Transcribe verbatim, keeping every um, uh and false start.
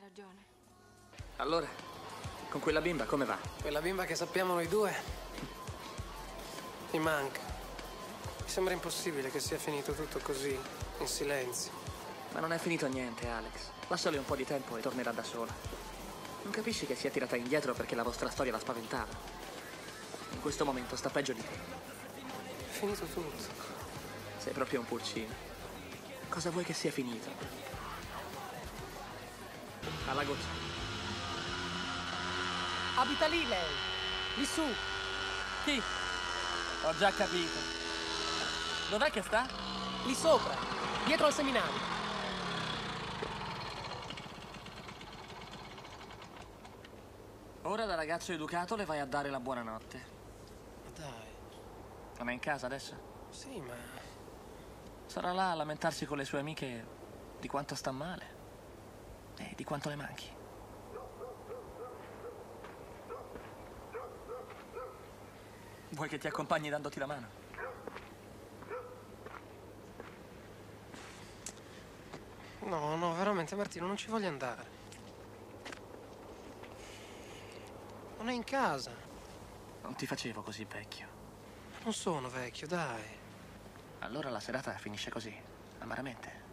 ragione. Allora, con quella bimba come va? Quella bimba che sappiamo noi due mi manca. Mi sembra impossibile che sia finito tutto così, in silenzio. Ma non è finito niente, Alex. Lasciale un po' di tempo e tornerà da sola. Non capisci che si è tirata indietro perché la vostra storia la spaventava? In questo momento sta peggio di te. È finito tutto. Sei proprio un pulcino. Cosa vuoi che sia finito? Alla goccia. Abita lì lei. Lì su. Chi? Ho già capito. Dov'è che sta? Lì sopra. Dietro al seminario. Ora da ragazzo educato le vai a dare la buonanotte. Ma dai. Non è in casa adesso? Sì, ma... Sarà là a lamentarsi con le sue amiche di quanto sta male e di quanto le manchi. Vuoi che ti accompagni dandoti la mano? No, no, veramente Martino, non ci voglio andare. Non è in casa. Non ti facevo così vecchio. Non sono vecchio, dai. Allora la serata finisce così, amaramente.